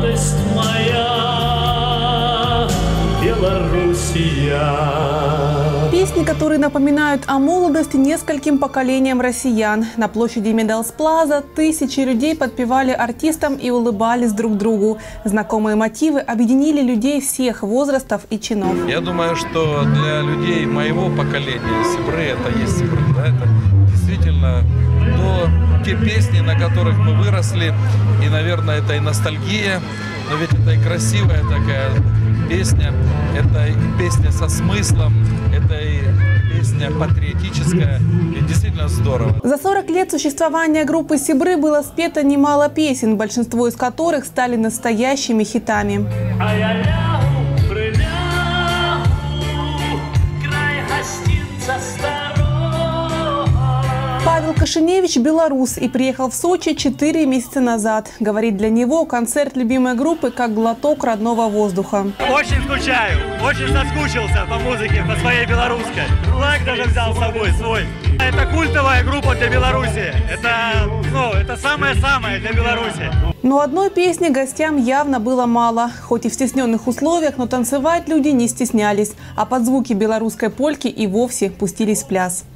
молодость моя, Белоруссия. Песни, которые напоминают о молодости нескольким поколениям россиян. На площади Медалсплаза тысячи людей подпевали артистам и улыбались друг другу. Знакомые мотивы объединили людей всех возрастов и чинов. Я думаю, что для людей моего поколения Сибры это есть Сибры. Да? Это действительно те песни, на которых мы выросли. И, наверное, это и ностальгия, но ведь это и красивая такая песня. Это и песня со смыслом, это и песня патриотическая. И действительно здорово. За 40 лет существования группы Сибры было спето немало песен, большинство из которых стали настоящими хитами. А я лягу, прилягу, край гостинца старого. Павел Кашиневич – белорус и приехал в Сочи 4 месяца назад. Говорит, для него концерт любимой группы как глоток родного воздуха. Очень скучаю, очень соскучился по музыке, по своей белорусской. Флаг даже взял с собой свой. Это культовая группа для Беларуси. Это самое-самое для Беларуси. Но одной песни гостям явно было мало. Хоть и в стесненных условиях, но танцевать люди не стеснялись. А под звуки белорусской польки и вовсе пустились в пляс.